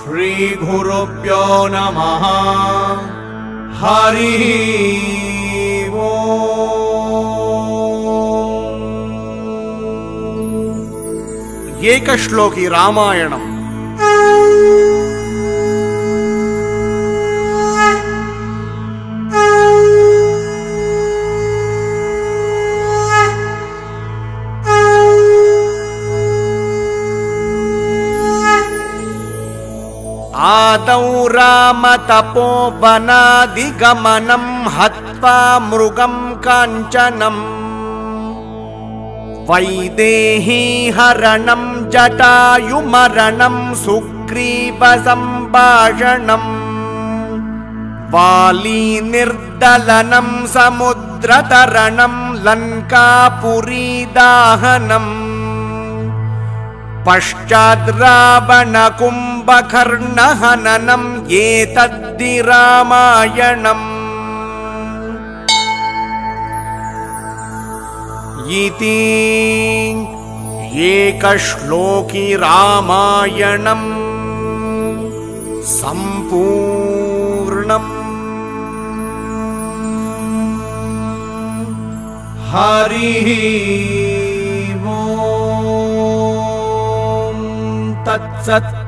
श्रीगुरुभ्यो नमः। हरिः ओम्। एकश्लोकी रामायणम्। आदौ रामतपोवनादिगमनं हत्वा मृगं काञ्चनम् वैदेही हरणं जटायुमरणं सुग्रीवसम्भाषणम् वाली निर्दलनं समुद्रतरणं लङ्कापुरीदाहनम् पश्चाद् रावणकुम्भकर्णहननम् एतद्धि रामायणम् इति एकश्लोकी रामायणम् सम्पूर्णम्। हरिः तत्सत्।